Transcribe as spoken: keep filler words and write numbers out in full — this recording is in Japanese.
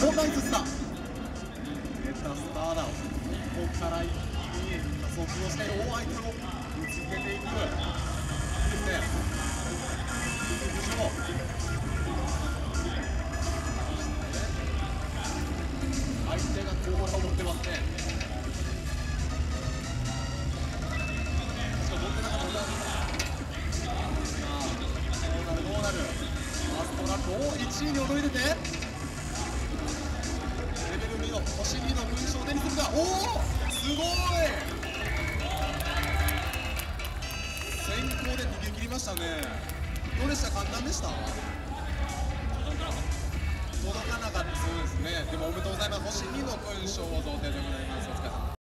おナイススター出たスターだ。ここから一気に加速をして大相手をぶつけていく。いいですね。浮上相手がコーラを持ってますね。しかも持ってなかったんだ。さあどうなるどうなる。アストラコをいちいに躍り出てレベルにの星にの勲章を手にするが、おおすごい先行で逃げ切りましたね。どうでした？簡単でした？届かなかった。そうですね。でもおめでとうございます。星にの勲章を贈呈で